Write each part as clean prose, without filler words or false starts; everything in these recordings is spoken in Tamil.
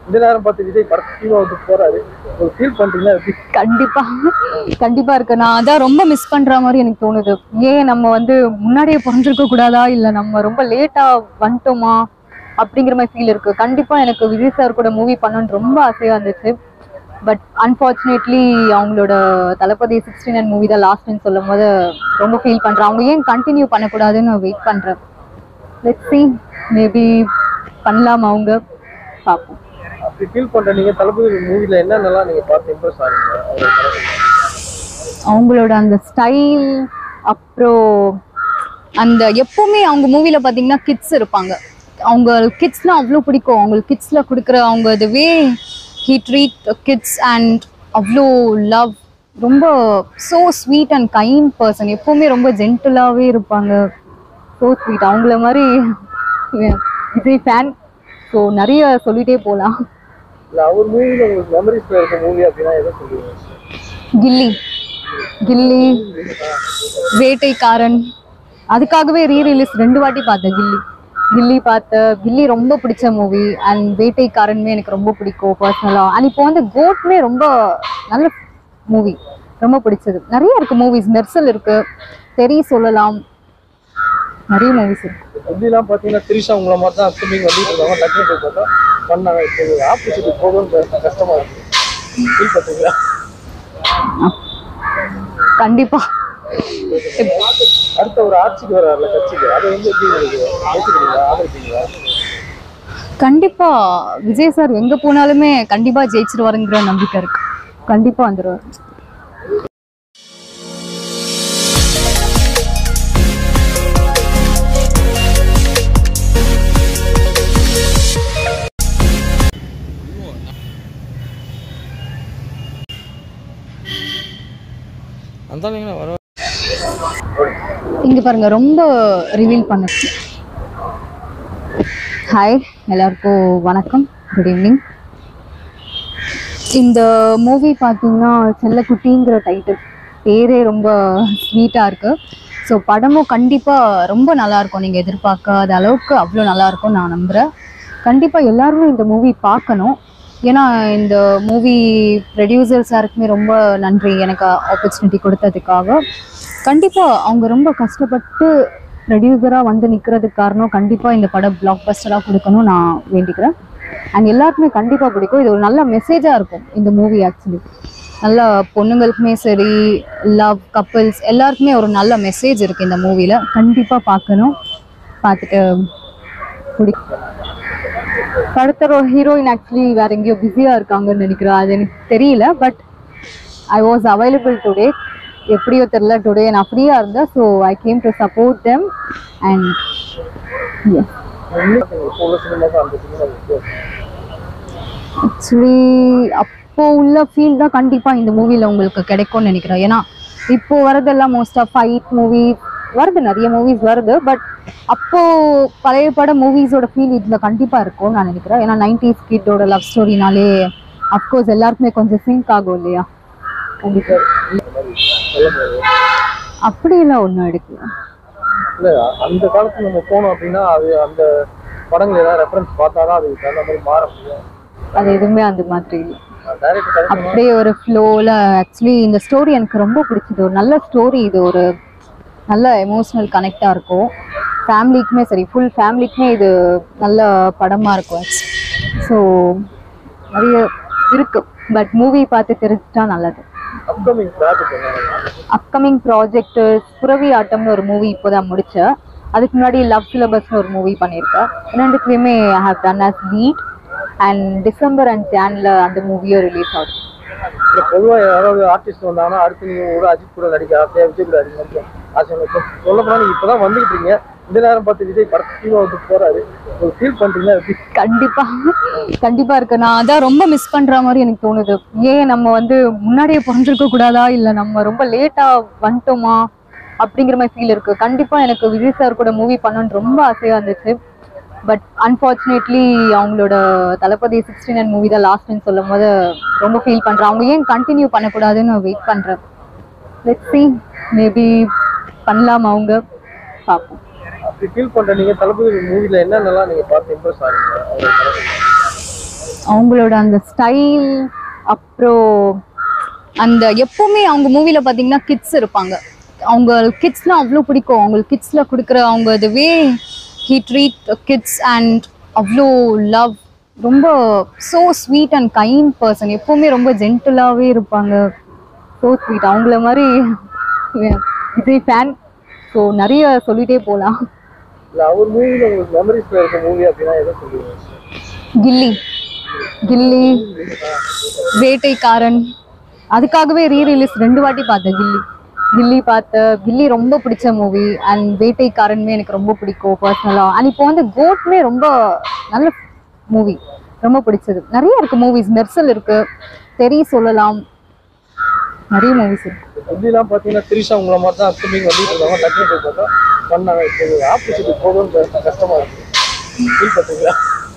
இந்த நேரம் பார்த்து விஜய் படத்துக்கு வந்து போறாரு, ஃபீல் பண்றீங்களா? கண்டிப்பா கண்டிப்பா இருக்கு. நான் அதான் ரொம்ப மிஸ் பண்ற மாதிரி எனக்கு தோணுது. ஏன் நம்ம வந்து முன்னாடியே பிறந்திருக்க கூடாதா, இல்ல நம்ம ரொம்ப லேட்டா வந்துட்டோமா அப்படிங்கிற மாதிரி ஃபீல் இருக்கு. கண்டிப்பா எனக்கு விஜய் சார் கூட மூவி பண்ணணும்னு ரொம்ப ஆசையா இருந்துச்சு. பட் அன்ஃபார்ச்சுனேட்லி அவங்களோட தளபதி 69 மூவி தான் லாஸ்ட்னு சொல்லும் போது ரொம்ப ஃபீல் பண்றேன். அவங்க ஏன் கண்டினியூ பண்ணக்கூடாதுன்னு வெயிட் பண்றேன். லெட்ஸ் see, மேபி பண்ணலாம், அவங்க பார்ப்போம். அப்படி ஃபீல் பண்ற நீங்க தளபதி மூவில என்னென்னலாம் நீங்க பார்த்து இம்ப்ரெஸ் ஆனீங்க? அவங்களோட அந்த ஸ்டைல், அப்புறம் அந்த எப்பவுமே அவங்க மூவில பாத்தீங்கன்னா கிட்ஸ் இருப்பாங்க. அவங்க கிட்ஸ்லாம் அவ்வளோ பிடிக்கும். அவங்களுக்கு கிட்ஸ்ல கொடுக்குற அவங்க the way he treat kids and அவ்வளோ லவ், ரொம்ப so sweet and kind person. எப்பவுமே ரொம்ப ஜென்டிலாகவே இருப்பாங்க, ஸோ ஸ்வீட். அவங்கள மாதிரி விஜய் ஃபேன். ஸோ நிறைய சொல்லிட்டே போகலாம். அவர் மூவில உங்களுக்கு மெமரிஸ்ல இருக்க மூவி அப்படின்னா எதை சொல்லுவீங்க? கில்லி, கில்லி, வேட்டைக்காரன். அதுக்காகவே ரீரிலீஸ் 2 வாட்டி பார்த்தேன். கில்லி பார்த்தேன். கில்லி ரொம்ப பிடிச்ச மூவி. அண்ட் வேட்டைக்காரனுமே எனக்கு ரொம்ப பிடிக்கும் பர்சனலாக. அண்ட் இப்போ வந்து கோட்மே ரொம்ப நல்ல மூவி, ரொம்ப பிடிச்சது. நிறைய இருக்கு மூவிஸ். மெர்சல் இருக்கு, தெரிய சொல்லலாம், நிறைய மூவிஸ் இருக்கு. இப்படிலாம் பார்த்தீங்கன்னா திரிஷா உங்களை மாதிரி தான் அப்கமிங் வந்துட்டு இருக்காங்க. டக்குனு போய் பார்த்தா பண்ணாங்க. இப்போ ஆப்போசிட் போகணும்னு கஷ்டமா இருக்கு. ஃபீல் பண்ணுறீங்களா? கண்டிப்பா. அடுத்த ஒரு ஆட்சிக்கு வர்றாருல கட்சிக்கு, அதை வந்து எப்படி ஏற்றுக்கிறீங்களா, ஆதரிப்பீங்களா? கண்டிப்பா விஜய் சார் எங்க போனாலுமே கண்டிப்பா ஜெயிச்சிருவாருங்கிற நம்பிக்கை இருக்கு. கண்டிப்பா வந்துருவாரு. இங்க பாருங்க, ரொம்ப ரிவீல் பண்ணு. ஹாய் எல்லாருக்கும் வணக்கம், குட் ஈவினிங். இந்த மூவி பார்த்தீங்கன்னா செல்லக்குட்டிங்கிற டைட்டில், பேரே ரொம்ப ஸ்வீட்டாக இருக்கு. ஸோ படமும் கண்டிப்பாக ரொம்ப நல்லாயிருக்கும். நீங்கள் எதிர்பார்க்காத அளவுக்கு அவ்வளோ நல்லாயிருக்கும் நான் நம்புகிறேன். கண்டிப்பாக எல்லாருமே இந்த மூவி பார்க்கணும். ஏன்னா இந்த மூவி ப்ரொடியூசர் சாருக்குமே ரொம்ப நன்றி எனக்கு ஆப்பர்ச்சுனிட்டி கொடுத்ததுக்காக. கண்டிப்பாக அவங்க ரொம்ப கஷ்டப்பட்டு ப்ரொடியூசராக வந்து நிற்கிறதுக்கு காரணம். கண்டிப்பாக இந்த படம் பிளாக் பஸ்டராக கொடுக்கணும் நான் வேண்டிக்கிறேன். அண்ட் எல்லாருக்குமே கண்டிப்பாக பிடிக்கும். இது ஒரு நல்ல மெசேஜாக இருக்கும் இந்த மூவி. ஆக்சுவலி நல்ல பொண்ணுங்களுக்குமே சரி, லவ் கப்பிள்ஸ் எல்லாருக்குமே ஒரு நல்ல மெசேஜ் இருக்குது இந்த மூவியில். கண்டிப்பாக பார்க்கணும். பார்த்துட்டு பிடிக்கும். படத்தோட ஹீரோயின் ஆக்சுவலி வேற எங்கேயோ பிஸியாக இருக்காங்கன்னு நினைக்கிறேன். அது எனக்கு தெரியல. But I was available today. எப்படியோ தெரியல, டுடே நான் ஃப்ரீயாக இருந்தேன். So I came to support them. And actually அப்போ உள்ள ஃபீல் தான் கண்டிப்பாக இந்த மூவியில் உங்களுக்கு கிடைக்கும்னு நினைக்கிறேன். ஏன்னா இப்போ வரதெல்லாம் மோஸ்ட் ஆஃப் ஃபைட் மூவி வருது, நிறைய மூவிஸ் வருது. பட் அப்போ பழைய பட மூவிஸோட ஃபீல் இதில் கண்டிப்பாக இருக்கும்னு நான் நினைக்கிறேன். ஏன்னா 90s கிட்டோட லவ் ஸ்டோரினாலே அஃப்கோர்ஸ் எல்லாருக்குமே கொஞ்சம் சிங்க் ஆகும் இல்லையா? கண்டிப்பாக அப்படியெல்லாம் ஒன்றும் எடுக்கல. இல்லை, அந்த காலத்தில் நம்ம போனோம் அப்படின்னா அது அந்த படங்கள் ஏதாவது ரெஃபரன்ஸ் பார்த்தாதான் அதுக்கு தகுந்த மாதிரி மாற முடியும். அது எதுவுமே அந்த மாதிரி இல்லை. அப்படியே ஒரு ஃப்ளோவில். ஆக்சுவலி இந்த ஸ்டோரி எனக்கு ரொம்ப பிடிச்சது. ஒரு நல்ல ஸ்டோரி. இது ஒரு நல்ல எமோஷ்னல் கனெக்டாக இருக்கும். ஃபேமிலிக்குமே சரி, ஃபுல் ஃபேமிலிக்குமே இது நல்ல படமாக இருக்கும். ஸோ நிறைய இருக்கு. பட் மூவி பார்த்து தெரிஞ்சுட்டா நல்லது. அப்கமிங் ப்ராஜெக்ட் புரவி ஆட்டம்னு ஒரு மூவி இப்போதான் முடிச்சேன். அதுக்கு முன்னாடி லவ் சிலபஸ்னு ஒரு மூவி பண்ணியிருக்கேன். ரெண்டுத்துலேயுமே I have done as lead. And December and ஜான்ல அந்த மூவியும் ரிலீஸ் ஆகும். பொதுவாக யாராவது ஆர்டிஸ்ட் வந்தாங்கன்னா அடுத்து நீங்கள் கூட அஜித் கூட நடிக்க ஆசையா, விஜய் கூட நடிக்க ஆசை. சொல்ல போனால் நீங்கள் இப்போ தான் வந்துக்கிட்டு இருக்கீங்க. இந்த நேரம் பார்த்து விஜய் படத்துக்கு வந்து போறாரு, ஃபீல் பண்றீங்களா? கண்டிப்பா இருக்கு. நான் அதான் ரொம்ப மிஸ் பண்ற மாதிரி எனக்கு தோணுது. ஏன் நம்ம வந்து முன்னாடியே பிறந்திருக்க கூடாதா, இல்ல நம்ம ரொம்ப லேட்டா வந்துட்டோமா அப்படிங்கிற மாதிரி ஃபீல் இருக்கு. கண்டிப்பா எனக்கு விஜய் சார் கூட மூவி பண்ணணும்னு ரொம்ப ஆசையா இருந்துச்சு. பட் அன்ஃபார்ச்சுனேட்லி அவங்களோட தளபதி 69 மூவி தான் லாஸ்ட்னு சொல்லும் போது ரொம்ப ஃபீல் பண்றேன். அவங்க ஏன் கண்டினியூ பண்ணக்கூடாதுன்னு வெயிட் பண்றேன். லெட்ஸ் see, மேபி பண்ணலாம், அவங்க பார்ப்போம். அப்படி ஃபீல் பண்ற நீங்க தளபதி மூவில என்னென்னலாம் நீங்க பார்த்து இம்ப்ரெஸ் ஆனீங்க? அவங்களோட அந்த ஸ்டைல், அப்புறம் அந்த எப்பவுமே அவங்க மூவில பாத்தீங்கன்னா கிட்ஸ் இருப்பாங்க. அவங்க கிட்ஸ்லாம் அவ்வளோ பிடிக்கும். அவங்களுக்கு கிட்ஸ்ல கொடுக்குற அவங்க the way he treat kids and அவ்வளோ லவ், ரொம்ப so sweet and kind person. எப்பவுமே ரொம்ப ஜென்டிலாகவே இருப்பாங்க. So sweet. அவங்கள மாதிரி விஜய் ஃபேன். ஸோ நிறைய சொல்லிட்டே போகலாம். அவர் மூவில உங்களுக்கு மெமரிஸ்ல இருக்க மூவி அப்படின்னா எதை சொல்லுவீங்க? கில்லி, கில்லி, வேட்டைக்காரன். அதுக்காகவே ரீரிலீஸ் 2 வாட்டி பார்த்தேன். கில்லி பார்த்தேன். கில்லி ரொம்ப பிடிச்ச மூவி. அண்ட் வேட்டைக்காரனுமே எனக்கு ரொம்ப பிடிக்கும் பர்சனலாக. அண்ட் இப்போ வந்து கோட்மே ரொம்ப நல்ல மூவி, ரொம்ப பிடிச்சது. நிறைய இருக்கு மூவிஸ். மெர்சல் இருக்கு, தெரிய சொல்லலாம், நிறைய மூவிஸ் இருக்கு. இப்படிலாம் பார்த்தீங்கன்னா திரிஷா உங்களை மாதிரி தான் அப்கமிங் வந்துட்டு இருக்காங்க. டக்குனு போய் பார்த்தா பண்ணாங்க. இப்போ ஆப்போசிட் போகணும்னு கஷ்டமா இருக்கு. ஃபீல் பண்ணுறீங்களா?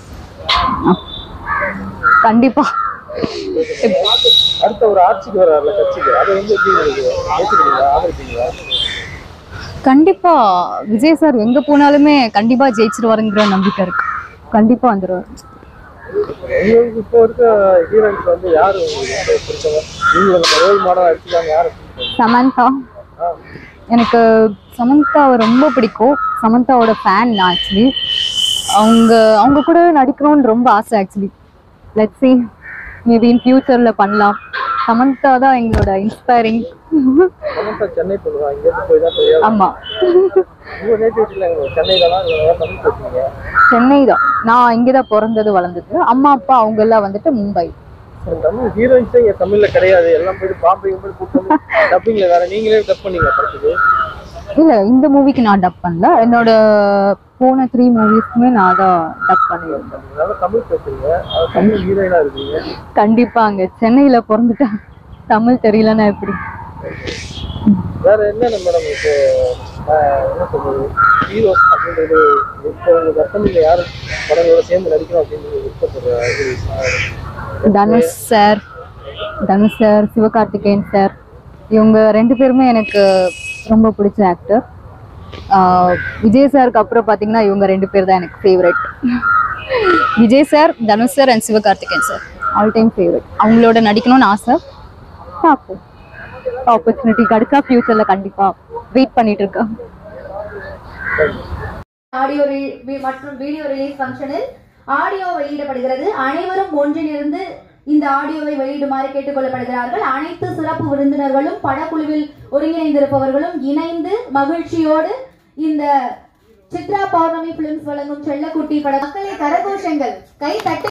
கண்டிப்பா. அடுத்த ஒரு ஆட்சிக்கு வராருல கட்சிக்கு, அதை வந்து எப்படி ஏற்றுக்கிறீங்களா, ஆதரிப்பீங்களா? கண்டிப்பா விஜய் சார் எங்க போனாலுமே கண்டிப்பா ஜெயிச்சிருவாருங்கிற நம்பிக்கை இருக்கு. கண்டிப்பா வந்துருவாரு. உங்களுக்கு இப்போ இருக்க ஹீரோயின்ஸ் வந்து யாரு உங்களுக்கு பிடிச்சவங்க? நீங்க ரோல் மாடலா எடுத்துக்காங்க யாரு? சமந்தா. எனக்கு சமந்தாவை ரொம்ப பிடிக்கும். சமந்தாவோட ஃபேன் நான் ஆக்சுவலி. அவங்க கூட நடிக்கணும்னு ரொம்ப ஆசை actually. Let's see, maybe in ஃபியூச்சர்ல பண்ணலாம். சமந்தா தான் எங்களோட இன்ஸ்பைரிங். சமந்தா சென்னை போடுவா, இங்கேருந்து போய் தான் தெரியாது. ஆமா, உங்க நேட்டிவ்ல சென்னையில தான் தமிழ் பேசுவீங்க? சென்னை தான். நான் இங்கதான் பிறந்தது வளர்ந்தது. அம்மா அப்பா அவங்க எல்லாம் வந்துட்டு மும்பை. தமிழ் ஹீரோயின்ஸே இங்க தமிழ்ல கிடையாது. எல்லாம் போயிட்டு பாம்பே போய் கூப்பிட்டு டப்பிங்ல வேற நீங்களே டப் பண்ணீங்க படத்துக்கு? இல்ல, இந்த மூவிக்கு நான் டப் பண்ணல. என்னோட போன 3 மூவிஸ்க்குமே நான் தான் டப் பண்ணியிருந்தேன். அதனால தமிழ் பேசுறீங்க, தமிழ் ஹீரோயினா இருக்கீங்க. கண்டிப்பா. அங்க சென்னையில பிறந்துட்டா தமிழ் தெரியலன்னா எப்படி? வேற என்ன மேடம் இப்போ என்ன சொல்றது, ஹீரோஸ் அப்படின்றது இப்போ உங்க கற்பனையில யாரு படங்களோட சேர்ந்து நடிக்கணும் அப்படின்னு விருப்பப்படுற? தனுஷ் சார், சிவகார்த்திகேயன் சார், இவங்க 2 பேருமே எனக்கு ரொம்ப பிடிச்ச ஆக்டர். விஜய் சாருக்கு அப்புறம் பார்த்தீங்கன்னா இவங்க 2 பேர் தான் எனக்கு favourite. Vijay sir, Dhanush sir and Sivakarthikeyan sir all time favourite. அவங்களோட நடிக்கணும்னு ஆசை. பார்ப்போம், ஆப்பர்ச்சுனிட்டி கிடைச்சா ஃபியூச்சர்ல கண்டிப்பா வெயிட் பண்ணிட்டு இருக்கேன். ஆடியோ மற்றும் வீடியோ ரிலீஸ் ஃபங்க்ஷனில் ஆடியோ வெளியிடப்படுகிறது. அனைவரும் ஒன்றிலிருந்து இந்த ஆடியோவை வெளியிடுமாறு கேட்டுக்கொள்ளப்படுகிறார்கள். அனைத்து சிறப்பு விருந்தினர்களும் படக்குழுவில் ஒருங்கிணைந்திருப்பவர்களும் இணைந்து மகிழ்ச்சியோடு இந்த சித்ரா பௌர்ணமி பிலிம்ஸ் வழங்கும் செல்லக்குட்டி பட மக்களை கரகோஷங்கள் கை தட்டு